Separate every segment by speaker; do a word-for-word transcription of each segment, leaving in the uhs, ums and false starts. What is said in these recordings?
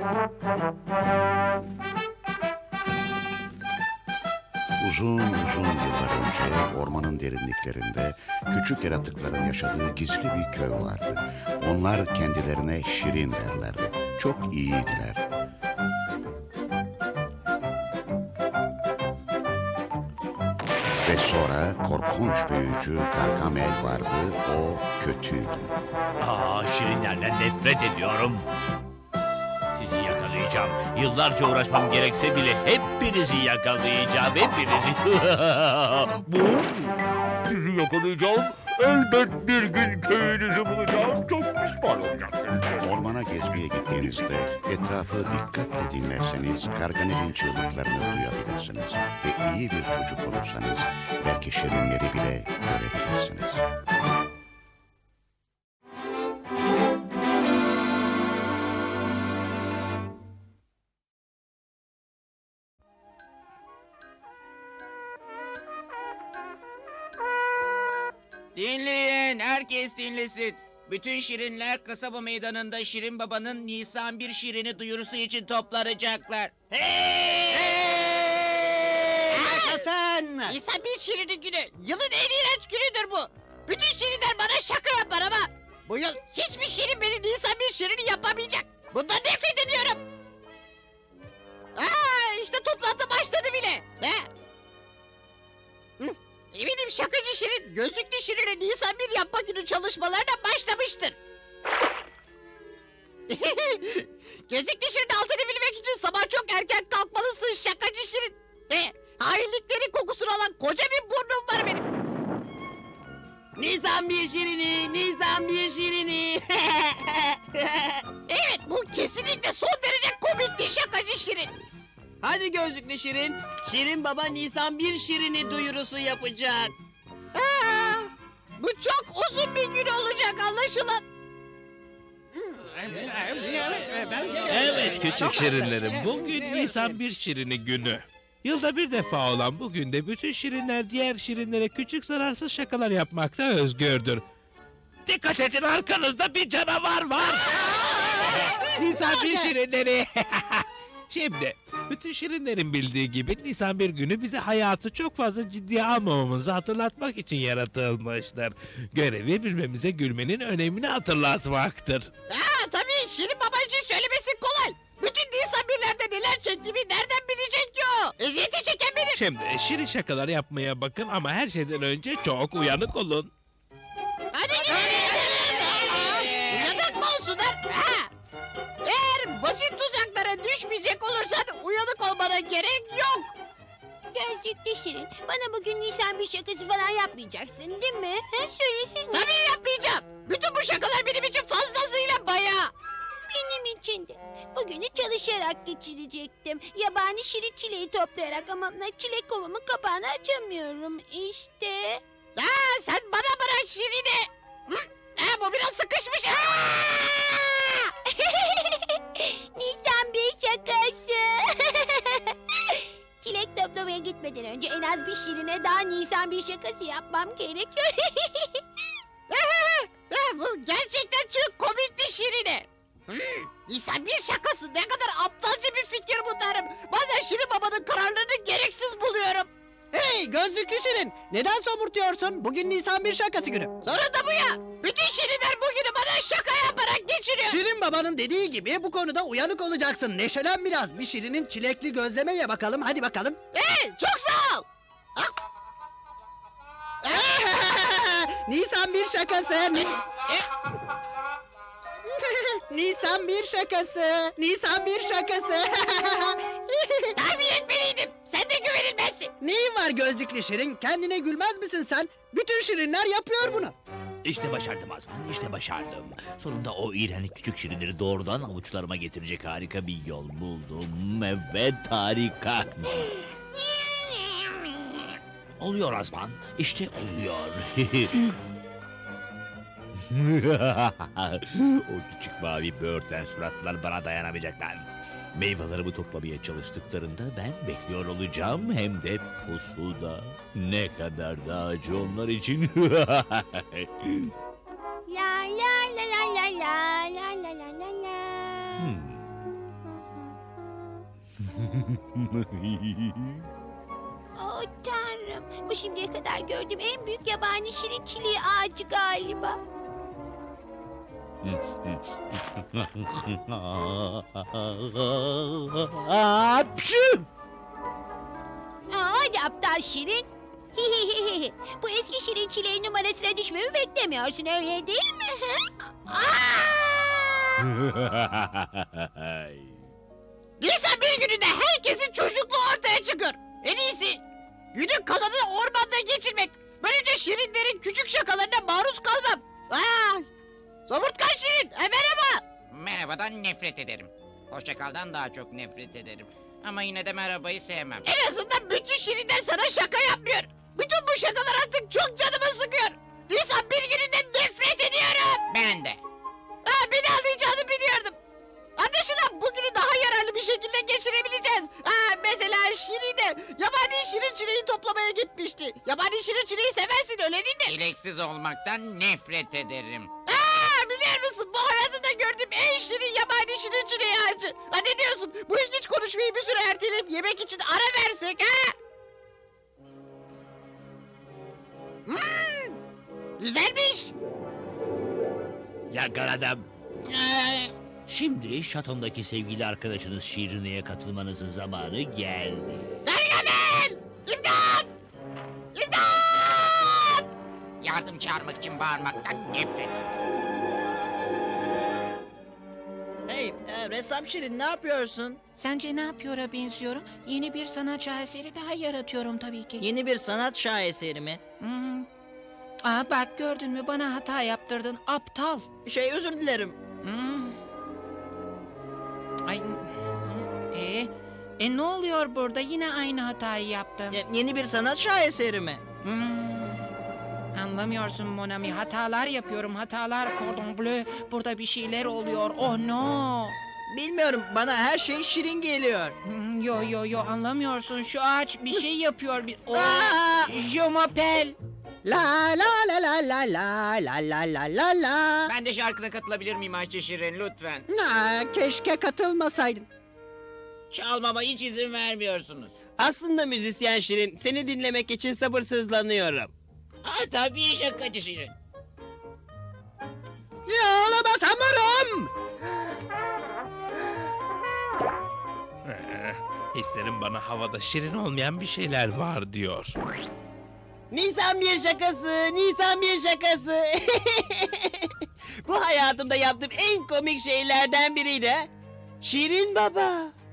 Speaker 1: Uzun uzun yıllar önce ormanın derinliklerinde küçük yaratıkların yaşadığı gizli bir köy vardı. Onlar kendilerine Şirin derlerdi. Çok iyiydiler. Ve sonra korkunç büyücü Gargamel vardı. O kötüydü.
Speaker 2: Aa, şirinlerden nefret ediyorum. Sizi yakalayacağım. Yıllarca uğraşmam gerekse bile hepinizi yakalayacağım. Hepinizi. Bu? Sizi yakalayacağım. Elbet bir gün köyünüzü bulacağım. Çok pişman olacaksınız.
Speaker 1: Ormana gezmeye gittiğinizde etrafı dikkatle dinlerseniz Gargamel'in çığlıklarını duyabilirsiniz. Ve iyi bir çocuk olursanız belki şirinleri bile görebilirsiniz.
Speaker 3: Dinleyin, herkes dinlesin. Bütün şirinler kasaba meydanında Şirin Baba'nın Nisan bir Şirin'i duyurusu için toplanacaklar. Hey!
Speaker 4: Yaşasın!
Speaker 3: Nisan bir Şirin'i günü. Yılın en iğrenç günüdür bu. Bütün şirinler bana şaka yapar ama bu yıl hiçbir şirin benim Nisan bir Şirin'i yapamayacak. Bundan nefret ediyorum. Aa, işte toplantı başladı bile. He? Hı? Eminim şakacı Şirin, gözlüklü Şirin'e Nisan bir yapma günü çalışmalarına başlamıştır. Gözlüklü Şirin altını bilmek için sabah çok erken kalkmalısın şakacı Şirin. Ve hainliklerin kokusunu alan koca bir burnum var benim. Nisan bir Şirin'i, Nisan bir Şirin'i. Evet, bu kesinlikle son derece komikti şakacı Şirin.
Speaker 4: Hadi gözlüklü Şirin, Şirin Baba Nisan bir Şirin'i duyurusu yapacak.
Speaker 3: Aa, bu çok uzun bir gün olacak anlaşılan.
Speaker 2: Evet küçük şirinlerim, bugün Nisan bir Şirini günü. Yılda bir defa olan bugün de bütün şirinler diğer şirinlere küçük zararsız şakalar yapmakta özgürdür. Dikkat edin, arkanızda bir canavar var. Nisan bir Şirinleri. Şimdi bütün şirinlerin bildiği gibi Nisan bir günü bize hayatı çok fazla ciddiye almamamızı hatırlatmak için yaratılmıştır. Görevi birbirimize gülmenin önemini hatırlatmaktır.
Speaker 3: Aa, tabii Şirin Baba için söylemesi kolay. Bütün Nisan birlerde neler çektiğimi nereden bilecek ki o? Eziyeti çeken benim.
Speaker 2: Şimdi şirin şakalar yapmaya bakın ama her şeyden önce çok uyanık olun.
Speaker 3: Hadi gidelim. Uyanık mı olsunlar? Ha? Eğer basit tuzaklara düşmeyecek olursan uyanık olmana gerek yok.
Speaker 5: Gözlüklü Şirin, bana bugün Nisan bir şakası falan yapmayacaksın değil mi? He, söylesene.
Speaker 3: Tabii yapmayacağım. Bütün bu şakalar benim için fazlasıyla bayağı.
Speaker 5: Benim için de. Bugünü çalışarak geçirecektim. Yabani şirin çileği toplayarak ama çilek kovamın kapağını açamıyorum işte.
Speaker 3: Aa, sen bana bırak Şirin'i. Hı? Ha, bu biraz sıkışmış. Aa!
Speaker 5: Nisan bir şakası. Çilek toplamaya gitmeden önce en az bir şirine daha Nisan bir şakası yapmam gerekiyor.
Speaker 3: Ha, bu gerçekten çok komikti Şirin'e. Hmm, Nisan bir şakası, ne kadar aptalca bir fikir bu derim. Bazen Şirin Baba'nın kararlarını gereksiz buluyorum.
Speaker 4: Hey gözlüklü Şirin, neden somurtuyorsun? Bugün Nisan bir şakası günü.
Speaker 3: Sorun da bu ya. Bütün Şirinler bugünü bana şaka yaparak geçiriyor.
Speaker 4: Şirin Baba'nın dediği gibi bu konuda uyanık olacaksın. Neşelen biraz. Bir Şirin'in çilekli gözleme ye bakalım. Hadi bakalım.
Speaker 3: Hey, çok sağ ol.
Speaker 4: Nisan bir şakası. Nisan bir şakası. Nisan bir şakası.
Speaker 3: Tahmin etmeliydim. Sen de güvenilmezsin.
Speaker 4: Neyin var gözlüklü Şirin? Kendine gülmez misin sen? Bütün Şirinler yapıyor bunu.
Speaker 2: İşte başardım Azman, işte başardım. Sonunda o iğrenç küçük şirinleri doğrudan avuçlarıma getirecek harika bir yol buldum. Evet, harika. Oluyor Azman, işte oluyor. O küçük mavi böğürtlen suratlar bana dayanamayacaklar. Meyvelerimi toplamaya çalıştıklarında ben bekliyor olacağım, hem de pusuda. Ne kadar da acı onlar için.
Speaker 5: La la la la la la la la la la la.
Speaker 2: Hmm.
Speaker 5: Oh tanrım. Bu şimdiye kadar gördüğüm en büyük yabani şirin çileği ağacı galiba.
Speaker 6: Apşu!
Speaker 5: Aa, hadi aptal şirin. Bu eski şirin çileğin numarasına düşmemi beklemiyorsun öyle değil mi? Aa!
Speaker 6: Nisan bir gününde herkesin çocukluğu ortaya çıkar. En iyisi günün kalanını ormanda geçirmek. Böylece şirinlerin küçük şakalarına maruz kalmam. Aa, somurtkan şirin, e, merhaba.
Speaker 3: Merhabadan nefret ederim. Hoşçakaldan daha çok nefret ederim. Ama yine de merhabayı sevmem.
Speaker 6: En azından bütün şirinler sana şaka yapmıyor. Bütün bu şakalar artık çok canımı sıkıyor. Nisan bir gününden nefret ediyorum.
Speaker 3: Ben de.
Speaker 6: Aa, beni anlayacağını biliyordum. Anlaşılan bugünü daha yararlı bir şekilde geçirebileceğiz. Aa, mesela Şirine yabani şirin çileği toplamaya gitmişti. Yabani şirin çileği seversin öyle değil mi?
Speaker 3: Çileksiz olmaktan nefret ederim.
Speaker 6: Aa, biliyor musun bu hayatımda gördüğüm en şirin yabani şirin çileği ağacı. Ha, ne diyorsun? Bu ilginç konuşmayı bir süre erteleyip yemek için ara versek ha? Hmm, güzelmiş.
Speaker 7: Yakaladım.
Speaker 3: Ee,
Speaker 7: Şimdi şatomdaki sevgili arkadaşınız Şirine'ye katılmanızın zamanı geldi.
Speaker 6: Gargamel! İmdat! İmdat!
Speaker 3: yardım çağırmak için bağırmaktan nefret ederim.
Speaker 8: Hey, e, ressam Şirin ne yapıyorsun?
Speaker 9: Sence ne yapıyor'a benziyorum? Yeni bir sanatçı eseri daha yaratıyorum tabii ki.
Speaker 8: Yeni bir sanat şaheseri mi?
Speaker 9: Hmm. Aa, bak gördün mü bana hata yaptırdın aptal.
Speaker 8: Şey özür dilerim.
Speaker 9: Hmm. Ay. E, e ne oluyor burada? Yine aynı hatayı yaptım.
Speaker 8: E, yeni bir sanat şaheseri mi?
Speaker 9: Hmm. Anlamıyorsun Monami. Hatalar yapıyorum. Hatalar cordon bleu. Burada bir şeyler oluyor. Oh no.
Speaker 8: Bilmiyorum, bana her şey şirin geliyor.
Speaker 9: Hmm, Yo yo yo anlamıyorsun. Şu ağaç bir şey yapıyor. Bir... Oh.
Speaker 8: Aa!
Speaker 9: Je m'appelle.
Speaker 4: La la la la la la la la la la la.
Speaker 3: Ben de şarkıda katılabilir miyim Ayşe Şirin lütfen?
Speaker 4: Na, keşke katılmasaydın.
Speaker 3: Çalmama hiç izin vermiyorsunuz.
Speaker 6: Aslında müzisyen Şirin, seni dinlemek için sabırsızlanıyorum.
Speaker 3: Ha tabii şakacı Şirin.
Speaker 4: Ya olamaz hamurum.
Speaker 2: Ee, Hislerim bana havada şirin olmayan bir şeyler var diyor.
Speaker 6: Nisan bir şakası, Nisan bir şakası. Bu hayatımda yaptığım en komik şeylerden biriydi. Şirin Baba.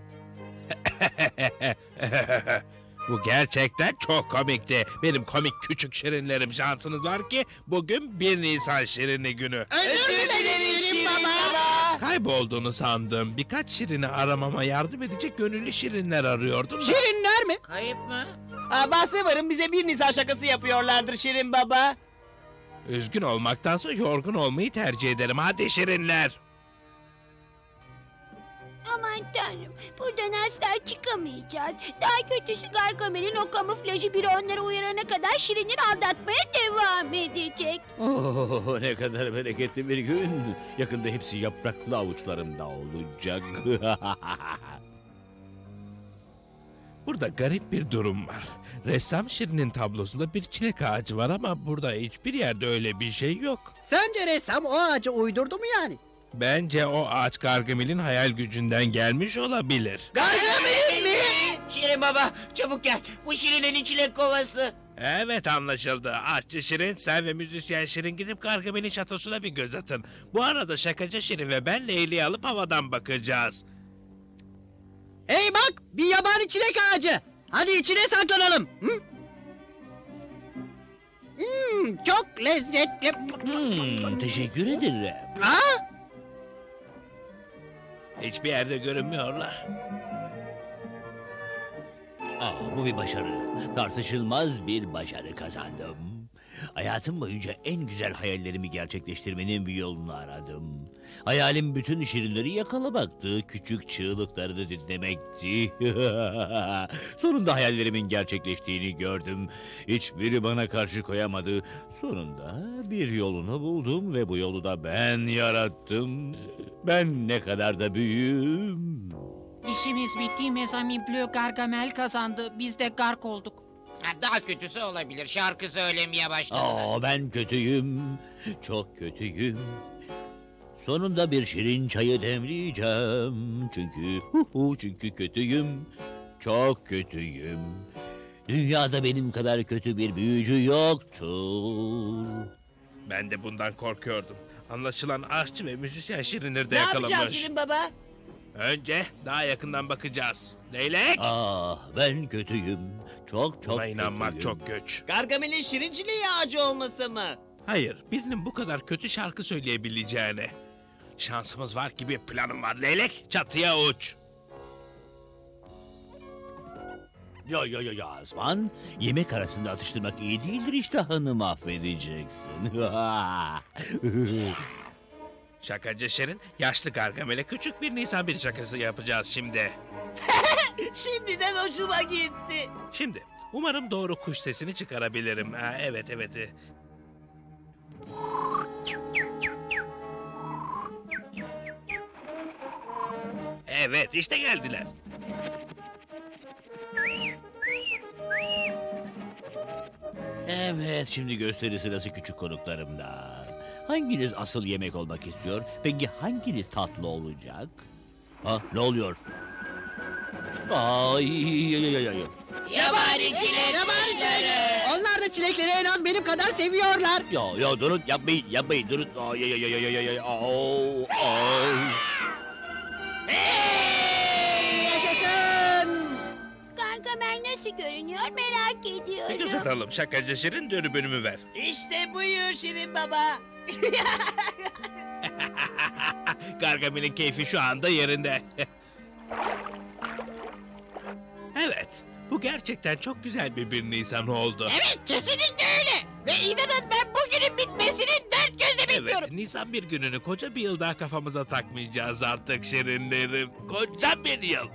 Speaker 2: Bu gerçekten çok komikti. Benim komik küçük şirinlerim, şansınız var ki bugün bir Nisan şirini günü.
Speaker 6: Özür dilerim Şirin Baba.
Speaker 2: Kaybolduğunu sandım. Birkaç şirini aramama yardım edecek gönüllü şirinler arıyordum. da.
Speaker 4: Şirinler mi?
Speaker 3: Kayıp mı?
Speaker 6: Aa, bahse varım, bize bir Nisan şakası yapıyorlardır Şirin Baba.
Speaker 2: Üzgün olmaktansa yorgun olmayı tercih ederim. Hadi şirinler.
Speaker 5: Aman tanrım, buradan asla çıkamayacağız. Daha kötüsü Gargamel'in o kamuflajı biri onları uyarana kadar Şirinleri aldatmaya devam edecek.
Speaker 7: Oh, ne kadar bereketli bir gün. Yakında hepsi yapraklı avuçlarımda olacak.
Speaker 2: Burada garip bir durum var. Ressam Şirin'in tablosunda bir çilek ağacı var ama burada hiçbir yerde öyle bir şey yok.
Speaker 4: Sence ressam o ağacı uydurdu mu yani?
Speaker 2: Bence o ağaç Gargamel'in hayal gücünden gelmiş olabilir.
Speaker 3: Gargamel mi? Şirin baba çabuk gel. Bu Şirin'in çilek kovası.
Speaker 2: Evet anlaşıldı. Ağaççı Şirin, sen ve müzisyen Şirin gidip Gargamel'in şatosuna bir göz atın. Bu arada şakacı Şirin ve ben Leyli'yi alıp havadan bakacağız.
Speaker 4: Hey bak, bir yabani çilek ağacı. Hadi içine saklanalım. Hı? Hmm, çok lezzetli.
Speaker 7: Hmm, teşekkür ederim.
Speaker 4: Ha?
Speaker 2: Hiçbir yerde görünmüyorlar.
Speaker 7: Aa, bu bir başarı. Tartışılmaz bir başarı kazandım. Hayatım boyunca en güzel hayallerimi gerçekleştirmenin bir yolunu aradım. Hayalim bütün şirinleri yakalamaktı, küçük çığlıklarını dinlemekti. Sonunda hayallerimin gerçekleştiğini gördüm. Hiçbiri bana karşı koyamadı. Sonunda bir yolunu buldum ve bu yolu da ben yarattım. Ben ne kadar da büyüğüm.
Speaker 9: İşimiz bitti. Mezami Bleu Gargamel kazandı. Biz de Gark olduk.
Speaker 3: Ha, daha kötüsü olabilir. Şarkı söylemeye başladılar.
Speaker 7: Aa, ben kötüyüm, çok kötüyüm. Sonunda bir şirin çayı demleyeceğim. Çünkü, hu hu, çünkü kötüyüm, çok kötüyüm. Dünyada benim kadar kötü bir büyücü yoktur.
Speaker 2: Ben de bundan korkuyordum. Anlaşılan aşçı ve müzisyen şirinleri de
Speaker 8: Ne
Speaker 2: yakalamış.
Speaker 8: yapacağız Şirin Baba?
Speaker 2: Önce daha yakından bakacağız. Leylek!
Speaker 7: Ah, ben kötüyüm, çok çok
Speaker 2: Buna inanmak
Speaker 7: kötüyüm.
Speaker 2: çok güç.
Speaker 8: Gargamel'in şirinciliği ağacı olması mı?
Speaker 2: Hayır, birinin bu kadar kötü şarkı söyleyebileceğine. Şansımız var ki bir planım var Leylek. Çatıya uç.
Speaker 7: Ya ya ya ya Azman, yemek arasında atıştırmak iyi değildir, iştahını mahvedeceksin.
Speaker 2: Şakacı Şirin, yaşlı Gargamel'e küçük bir Nisan bir şakası yapacağız şimdi.
Speaker 8: Şimdiden hoşuma gitti.
Speaker 2: Şimdi, umarım doğru kuş sesini çıkarabilirim. Ha, evet, evet. Evet, işte geldiler.
Speaker 7: Evet, şimdi gösteri sırası küçük konuklarımda. Hanginiz asıl yemek olmak istiyor? Peki hanginiz tatlı olacak? Ha, ne oluyor? Ay, ay, ay, ay, ay.
Speaker 3: Yabani çilek kuşları.
Speaker 4: Onlar da çilekleri en az benim kadar seviyorlar.
Speaker 7: Ya ya durun, yapmayın, yapmayın, durun. Ay, ay, ay, ay, ay, ay, ay, au, ay.
Speaker 4: Yaşasın.
Speaker 5: Gargamel nasıl görünüyor merak
Speaker 2: Bir
Speaker 5: ediyorum.
Speaker 2: göz atalım Şakacı Şirin, dürbünümü ver.
Speaker 8: İşte buyur Şirin Baba.
Speaker 2: Gargamel'in keyfi şu anda yerinde. Evet, bu gerçekten çok güzel bir bir Nisan oldu.
Speaker 6: Evet, kesinlikle öyle. Ve inanın ben bugünün bitmesini dört gözle bekliyorum.
Speaker 2: Evet, Nisan bir gününü koca bir yıl daha kafamıza takmayacağız artık Şirinlerim. Koca bir yıl.